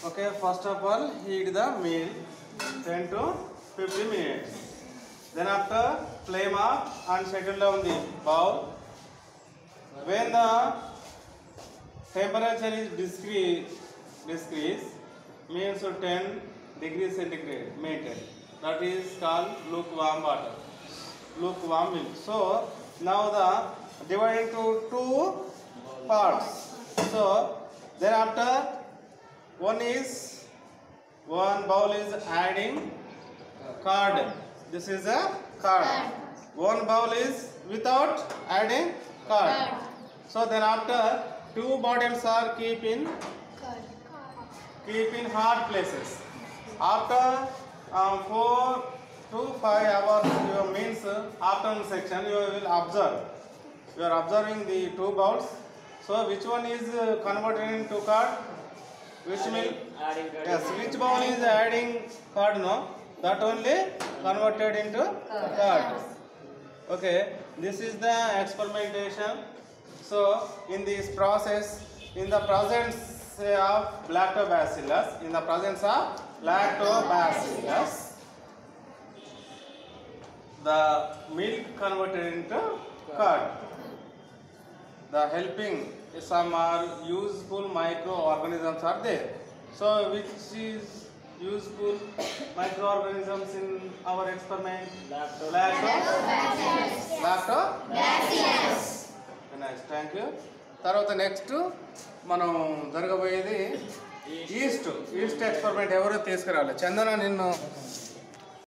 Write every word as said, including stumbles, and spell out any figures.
Okay, first of all, heat the meal ten to fifteen minutes. Then after, flame off and settle down the bowl. When the temperature is decrease, decrease means ten degrees centigrade maintain. That is called lukewarm water, lukewarm milk. So now the divide into two parts. So then after, one is one bowl is adding curd. This is a curd. One bowl is without adding curd. So then after, two bottles are keep in keep in hot places. After um, four to five hours, you means uh, afternoon section, you will observe. You are observing the two bowls. So which one is uh, converted into curd? Which milk? Adding curd. Yes. Which bowl is adding curd? No. That only converted into curd. Okay. This is the experimentation. So in this process, in the presence of lactobacillus, in the presence of lactobacillus, the milk converted into curd. The helping some are useful microorganisms are there. So which is useful microorganisms in our experiment? Lactobacillus. Lactobacillus. Nice, thank you. తర్వాత next మనం జరగబోయేది east east experiment ఎవరో తీసుకురావాలి. చందన నిన్ను